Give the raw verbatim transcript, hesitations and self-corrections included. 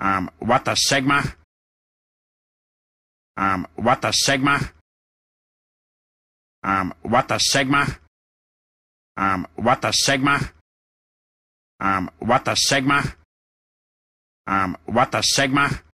Um, what the Sigma? Um, what the Sigma? Um, what the Sigma? Um, what the Sigma? Um, what the Sigma? Um, what the Sigma?